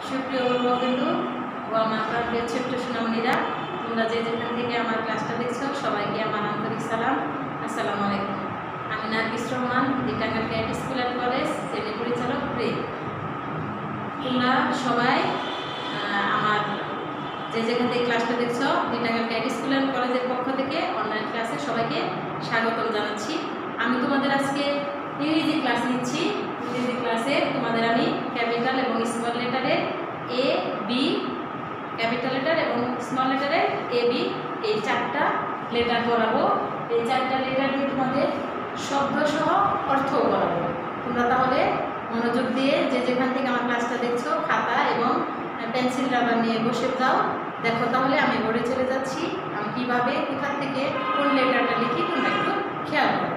সুপ্রিয় বন্ধু ও আমার প্রিয় ছোট্ট সোনামণিরা, তোমরা যে যেখান থেকে আমার ক্লাসটা দেখছো সবাইকে আমার আন্তরিক সালাম। আসসালামু আলাইকুম। আমি নার্গিস রহমান, টাঙ্গাইল ক্যাট স্কুল অ্যান্ড কলেজ শ্রেণী পরিচালক প্রে। তোমরা সবাই আমার যে যেখান থেকে ক্লাসটা দেখছো টাঙ্গাইল ক্যাট স্কুল অ্যান্ড কলেজের পক্ষ থেকে অনলাইন ক্লাসে সবাইকে স্বাগতম জানাচ্ছি। আমি তোমাদের আজকে ইংরেজি ক্লাস নিচ্ছি। ইংরেজি ক্লাসে তোমাদের আমি ক্যাপিটাল এবং স্মল লেটারের এ বি, ক্যাপিটাল লেটার এবং স্মল লেটারের এ বি, এই চারটা লেটার পড়াবো। এই চারটা লেটার দিয়ে তোমাদের শব্দসহ অর্থও পড়াবো। তোমরা তাহলে মনোযোগ দিয়ে যে যেখান থেকে আমার ক্লাসটা দেখছো খাতা এবং পেন্সিল রাবার নিয়ে বসে যাও। দেখো তাহলে আমি বোর্ডে চলে যাচ্ছি। আমি কীভাবে কোথা থেকে কোন লেটারটা লিখি তোমরা একটু খেয়াল করো।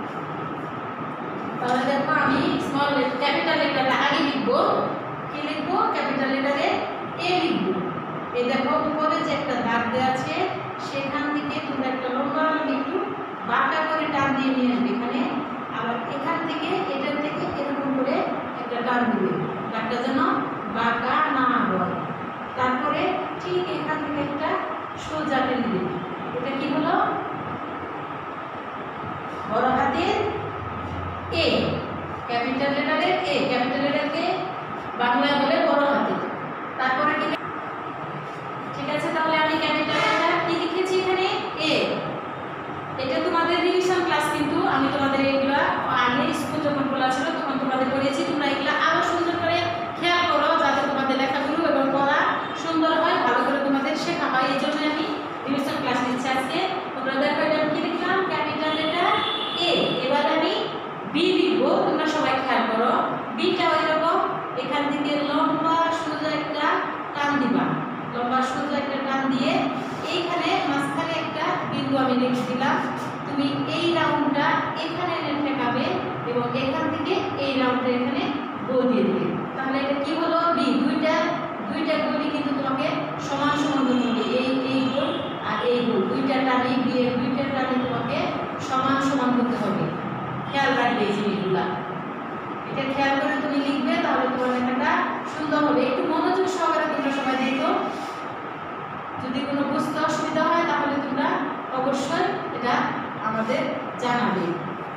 তাহলে দেখো আমি স্মল ক্যাপিটাল লেটারটা আগে লিখবো। কি লিখবো? ক্যাপিটাল লেটারে এ লিখবো। এই দেখো উপরে যে একটা দাগ দেওয়া আছে সেখান থেকে তোমরা একটা লম্বা একটু বাঁকা করে টান দিয়ে নিয়ে আসবে এখানে। আবার এখান থেকে এটার থেকে এরকম করে একটা টান দিবে, দাগটা যেন বাঁকা না হয়। তারপরে ঠিক এখান থেকে একটা সোজা টেনে দিবে। এটা কি হলো? বড় হাতের এ, ক্যাপিটাল লেটারের এ। ক্যাপিটাল লেটারকে বাংলায় বলে বড় হাতের। তারপরে কি? ঠিক আছে, তাহলে আমি ক্যাপিটাল লেটার কি লিখেছি এখানে? এ। এটা তোমাদের রিভিশন ক্লাস, কিন্তু আমি তোমাদের এগুলা আগে স্কুল যখন খোলা ছিল তখন তোমাদের পড়িয়েছি। তোমরা এগুলা আরো সুন্দর করে খেয়াল করো যাতে তোমাদের লেখাগুলো এবং পড়া সুন্দর হয়, ভালো করে তোমাদের শেখা হয়। এই জন্য আমি রিভিশন ক্লাস নিচ্ছি আজকে। তোমরা দেখো এটা কি লিখলাম? Capital letter A. এবার আমি বি লিখবো। তোমরা সবাই খেয়াল করো, বিটা ওই রকম এখান থেকে লম্বা সোজা একটা টান দিবা। লম্বা সোজা একটা টান দিয়ে এইখানে মাঝখানে একটা বিন্দু আমি লিখে দিলাম। তুমি এই রাউন্ডটা এখানে এনে ঠেকাবে এবং এখান থেকে এই রাউন্ডটা এখানে গো দিয়ে দিবে। তাহলে এটা কি হলো? বি। দুইটা গোলই কিন্তু তোমাকে সমান সমান করতে হবে। এই গোল আর এই গোল, দুইটা টানে বিয়ের দুইটা টানে তোমাকে সমান সমান করতে হবে। খেয়াল রাখবে এই জিনিসগুলা। এটা খেয়াল করে তুমি লিখবে, তাহলে তোমার লেখাটা সুন্দর হবে। একটু মনোযোগ সহকারে তোমরা সবাই দেখো। যদি কোনো বুঝতে অসুবিধা হয় তাহলে তোমরা অবশ্যই এটা আমাদের জানাবে।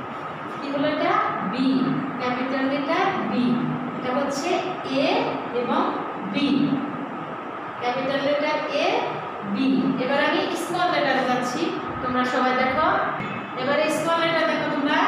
কি হলো এটা? B, capital letter B. এটা হচ্ছে এ এবং B, capital letter A B. এবার আমি স্মল লেটারে যাচ্ছি। তোমরা সবাই দেখো। এবারে স্মল লেটার দেখো তোমরা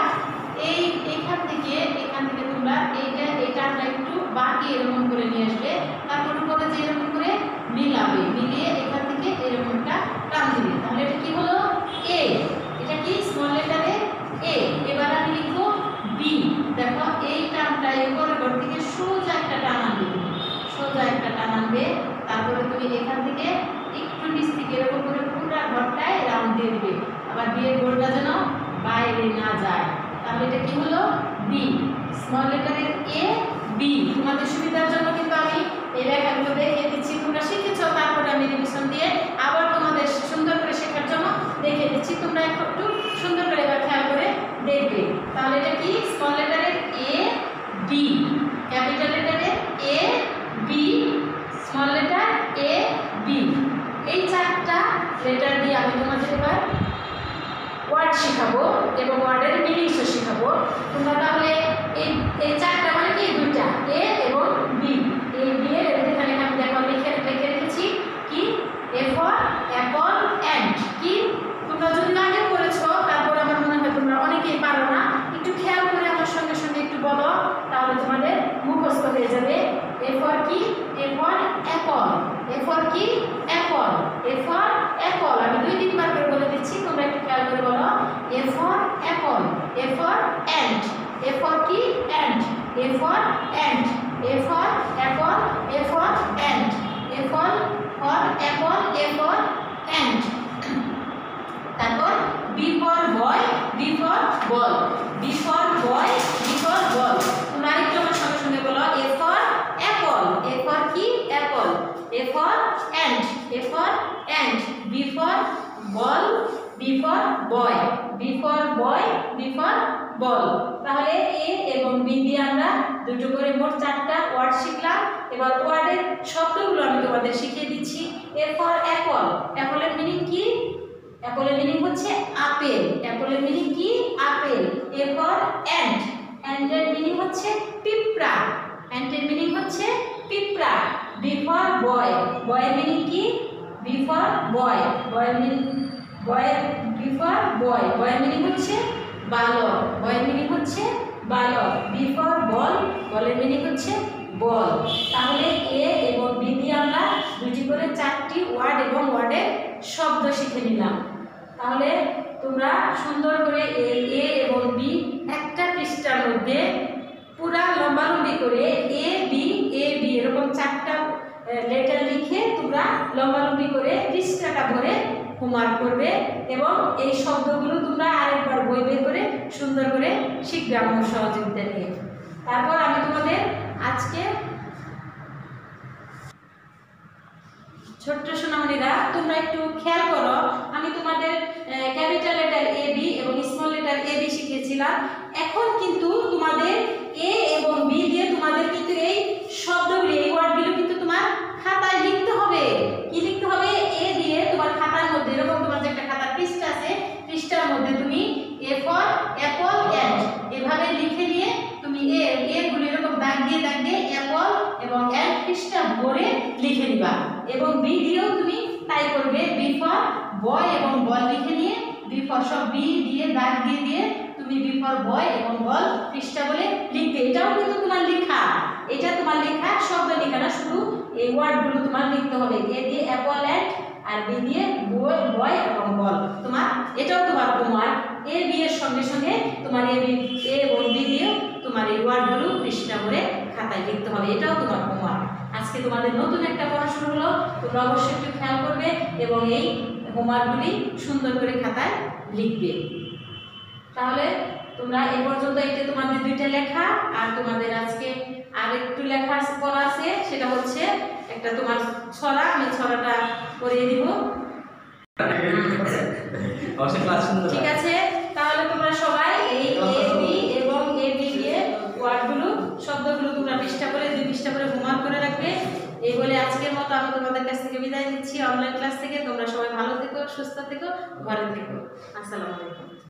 এইখান থেকে তোমরা এইটা একটু বাকি এরকম করে নিয়ে আসবে। তারপর উপরে যে এরকম করে মিলাবে, মিলিয়ে এখান থেকে এরকমটা টান দিবে। তাহলে এটা কি হলো? এ। এটা কি? স্মল লেটারে এ। এবার আমি লিখবো বি। দেখো এই টানটা উপরের ঘর থেকে সোজা একটা টান আনবে, সোজা একটা টান আনবে। তারপরে তুমি এখান থেকে একটু নিচ থেকে এরকম করে পুরো ঘরটায় রাউন্ড দিয়ে দিবে। আবার বিয়ের ঘরটা যেন বাইরে না যায়। তাহলে এটা কি হলো? বি, স্মল লেটারের এ বি। তোমাদের সুবিধার জন্য কিন্তু আমি এই লেখাগুলো দেখিয়ে দিচ্ছি। তোমরা শিখেছো, তারপরে আমি রিভিশন দিয়ে আবার তোমাদের সুন্দর করে শেখার জন্য দেখিয়ে দিচ্ছি। তোমরা একটু সুন্দর করে এবার খেয়াল করে দেখবে। তাহলে এটা কি? স্মল লেটারের এ বি, ক্যাপিটাল লেটারের A B, small letter A B. এই চারটা লেটার দিয়ে আমি তোমাদের এবার ওয়ার্ড শেখাবো এবং ওয়ার্ডের মিনিংসও শেখাবো। তোমরা তাহলে এই চারটা মানে কি? দুইটা, এ এবং বি। এই বি এর এখানে আমি দেখো লিখে রেখেছি কি? A for apple and. কি? তোমরা যদি আগে পড়েছো তারপর আমার মনে হয় তোমরা অনেকেই পারো না। একটু খেয়াল করে আমার সঙ্গে সঙ্গে একটু বলো, তাহলে তোমাদের মুখস্থ হয়ে যাবে। এ ফর কি? A for apple. A for কি? অ্যাপল। A for apple. আমি 2-3 বার করে বলে দিচ্ছি, তোমরা একটু খেয়াল করে বলো। A for apple. A for ant. A for কি? Ant. A for ant. A for apple. A for ant. A for apple. A for ant. তারপর B for boy, B for ball. B for boy, B for ball. তোমরা আরেকটু আমার সঙ্গে সঙ্গে বলো। A for apple. A for কি? Apple. A for ant. A for ant. B for ball, B for boy. B for boy, B for ball. তাহলে A এবং B দিয়ে আমরা দুটো করে মোট 4টা ওয়ার্ড শিখলাম। এবার ওয়ার্ডের শব্দগুলো আমি তোমাদের শিখিয়ে দিচ্ছি। এ ফর অ্যাপল, অ্যাপলের মিনিং কি? অ্যাপলের মিনিং হচ্ছে আপেল, অ্যাপলের মিনিং কি? আপেল। এ ফর অ্যান্ট, অ্যান্টের মিনিং হচ্ছে পিঁপড়া, অ্যান্টের মিনিং হচ্ছে পিঁপড়া। বি ফর বয়, বয়ের মিনিং কি? বি ফর বয়, বয়ের মিনিং বয়ের বি ফর বয়, বয়ের মিনিং হচ্ছে বালক, বয়ের মিনিং হচ্ছে বালক। বি ফর বল, বলের মিনিং হচ্ছে বল। তাহলে এ এবং বি দিয়ে আমরা দুটি করে 4টি ওয়ার্ড এবং ওয়ার্ডের শব্দ শিখে নিলাম। তাহলে তোমরা সুন্দর করে এ এবং বি একটা পৃষ্ঠার মধ্যে পুরা লম্বালম্বি করে এ বি এরকম 4টা লেটার লিখে তোমরা লম্বালম্বি করে পৃষ্ঠাটা ভরে হোমওয়ার্ক করবে এবং এই শব্দগুলো তোমরা আরেকবার বই বের করে সুন্দর করে শিখবে আমার সহযোগিতা নিয়ে। তারপর আমি তোমাদের আজকে ছোট্ট সোনামণিরা তোমরা একটু খেয়াল করো, আমি তোমাদের ক্যাপিটাল লেটার এ বি এবং স্মল লেটার এ বি শিখিয়েছিলাম। এখন কিন্তু তোমাদের এ এবং বি দিয়ে তোমাদের কিন্তু এই শব্দগুলি, এই ওয়ার্ডগুলো কিন্তু তোমার খাতায় লিখতে হবে। কি লিখতে হবে? এ দিয়ে তোমার খাতার মধ্যে এরকম তোমার যে একটা খাতার পৃষ্ঠা আছে, পৃষ্ঠার মধ্যে তুমি এ ফর অ্যাপল অ্যান্ড এভাবে লিখে নিয়ে তুমি এগুলো এরকম দাগ দিয়ে অ্যাপল এবং অ্যান্ড পৃষ্ঠা ভরে লিখে দিবা। এবং বি দিয়েও তুমি তাই করবে। বি ফর বয় এবং বল লিখে নিয়ে বি ফর সব বি দিয়ে দাগ দিয়ে তুমি বি ফর বয় এবং বল পৃষ্ঠা বলে লিখবে। এটাও কিন্তু তোমার লেখা, এটা তোমার লেখা, শব্দ লেখা না, শুধু এই ওয়ার্ডগুলো তোমার লিখতে হবে। এ দিয়ে অ্যাপল অ্যান্ড আর বি দিয়ে বয় এবং বল। তোমার এটাও তোমার হোমওয়ার্ক। এ বি এর সঙ্গে সঙ্গে তোমার এ এবং বি দিয়ে তোমার এই ওয়ার্ডগুলো পৃষ্ঠা ভরে খাতায় লিখতে হবে। এটাও তোমার হোমওয়ার্ক। আজকে তোমাদের নতুন একটা পড়াশোনা হলো, তোমরা অবশ্যই একটু খেয়াল করবে এবং এই হোমওয়ার্কগুলি সুন্দর করে খাতায় লিখবে। তাহলে তোমরা এই পর্যন্ত, এটা তোমাদের 2টা লেখা, আর তোমাদের আজকে আরেকটু লেখা পড়া আছে, সেটা হচ্ছে একটা তোমার ছড়া। আমি ছড়াটা পড়িয়ে দিব, ঠিক আছে? তাহলে তোমরা সবাই এই এ বি এবং এ বি দিয়ে ওয়ার্ডগুলো, শব্দগুলো তোমরা পৃষ্ঠা করে 2 পৃষ্ঠা করে হোমওয়ার্ক করে রাখবে। এই বলে আজকের মতো আমি তোমাদের কাছ থেকে বিদায় নিচ্ছি অনলাইন ক্লাস থেকে। তোমরা সবাই ভালো থেকো, সুস্থ থেকো, ঘরে থেকো। আসসালামু আলাইকুম।